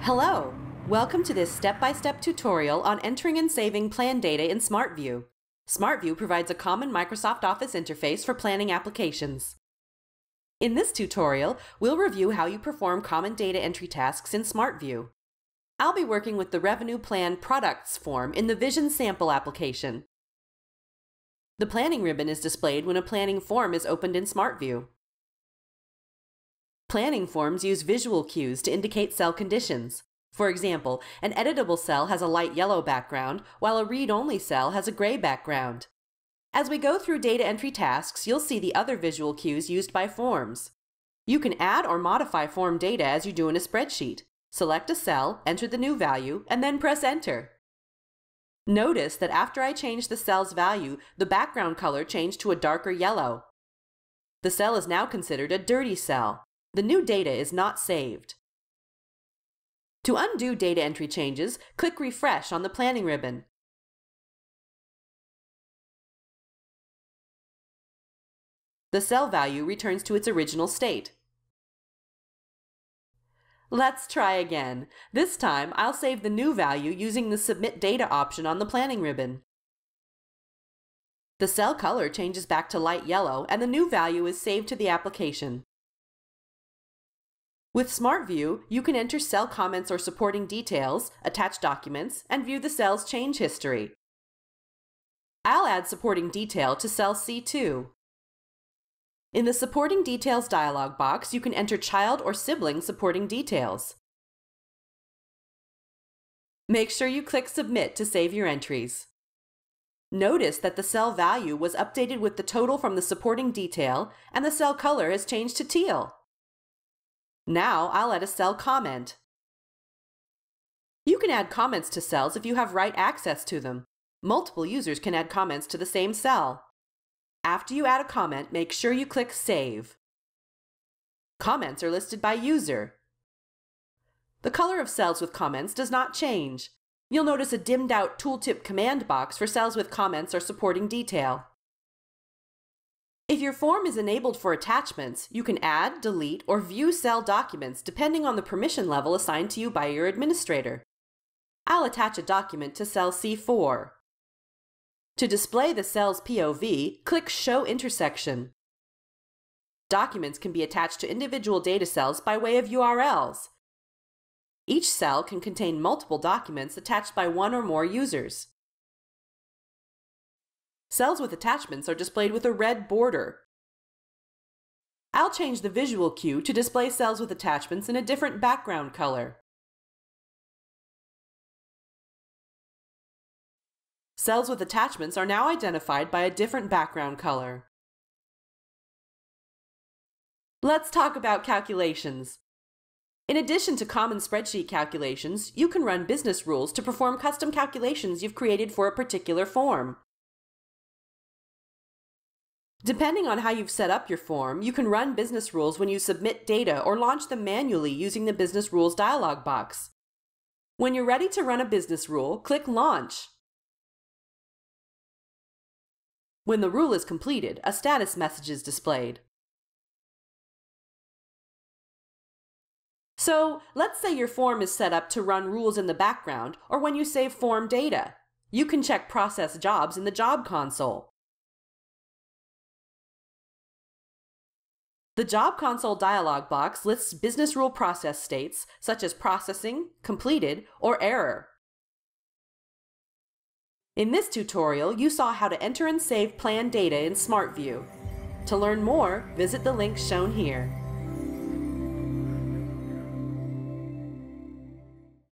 Hello! Welcome to this step-by-step tutorial on entering and saving plan data in SmartView. SmartView provides a common Microsoft Office interface for planning applications. In this tutorial, we'll review how you perform common data entry tasks in SmartView. I'll be working with the Revenue Plan Products form in the Vision Sample application. The planning ribbon is displayed when a planning form is opened in SmartView. Planning forms use visual cues to indicate cell conditions. For example, an editable cell has a light yellow background, while a read-only cell has a gray background. As we go through data entry tasks, you'll see the other visual cues used by forms. You can add or modify form data as you do in a spreadsheet. Select a cell, enter the new value, and then press Enter. Notice that after I change the cell's value, the background color changed to a darker yellow. The cell is now considered a dirty cell. The new data is not saved. To undo data entry changes, click Refresh on the planning ribbon. The cell value returns to its original state. Let's try again. This time, I'll save the new value using the Submit Data option on the planning ribbon. The cell color changes back to light yellow, and the new value is saved to the application. With SmartView, you can enter cell comments or supporting details, attach documents, and view the cell's change history. I'll add supporting detail to cell C2. In the Supporting Details dialog box, you can enter child or sibling supporting details. Make sure you click Submit to save your entries. Notice that the cell value was updated with the total from the supporting detail, and the cell color has changed to teal. Now I'll add a cell comment. You can add comments to cells if you have write access to them. Multiple users can add comments to the same cell. After you add a comment, make sure you click Save. Comments are listed by user. The color of cells with comments does not change. You'll notice a dimmed-out tooltip command box for cells with comments or supporting detail. If your form is enabled for attachments, you can add, delete, or view cell documents depending on the permission level assigned to you by your administrator. I'll attach a document to cell C4. To display the cell's POV, click Show Intersection. Documents can be attached to individual data cells by way of URLs. Each cell can contain multiple documents attached by one or more users. Cells with attachments are displayed with a red border. I'll change the visual cue to display cells with attachments in a different background color. Cells with attachments are now identified by a different background color. Let's talk about calculations. In addition to common spreadsheet calculations, you can run business rules to perform custom calculations you've created for a particular form. Depending on how you've set up your form, you can run business rules when you submit data or launch them manually using the Business Rules dialog box. When you're ready to run a business rule, click Launch. When the rule is completed, a status message is displayed. So, let's say your form is set up to run rules in the background or when you save form data. You can check Process Jobs in the Job console. The Job Console dialog box lists business rule process states such as processing, completed, or error. In this tutorial, you saw how to enter and save plan data in SmartView. To learn more, visit the link shown here.